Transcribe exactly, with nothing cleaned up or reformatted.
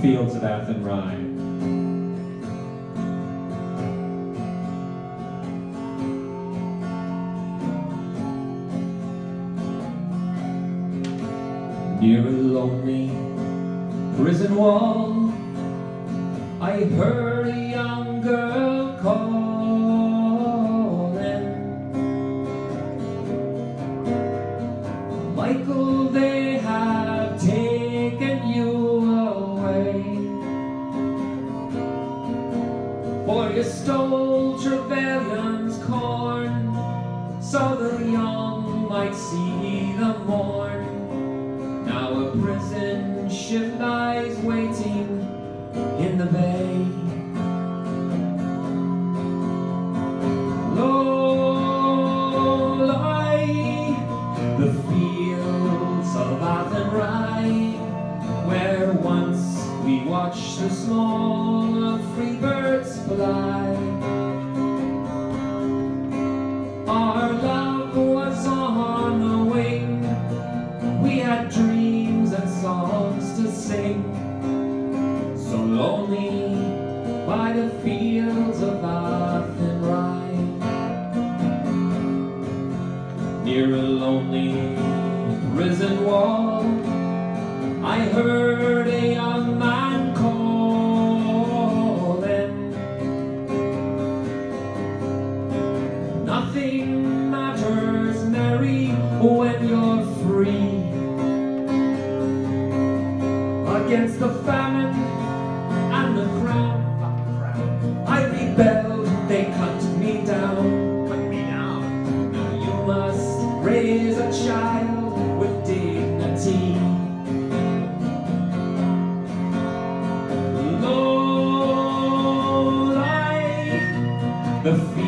fields of Athenry. Near a lonely prison wall, I heard a young girl calling, Michael, they have taken you away, for you stole Trevelyan's corn, so the young might see the morn. Now a prison ship lies waiting in the bay. Low lie the fields of Athenry, where once we watched the small free birds fly. Our love was on the wing, we had dreams and songs to sing, so lonely by the fields of Athenry. Near a lonely prison wall, I heard a young man calling, nothing matters, Mary, when you're free. Against the famine and the crown, I rebelled, they cut me down, cut me down. Now you must raise a child with dignity. Low lie the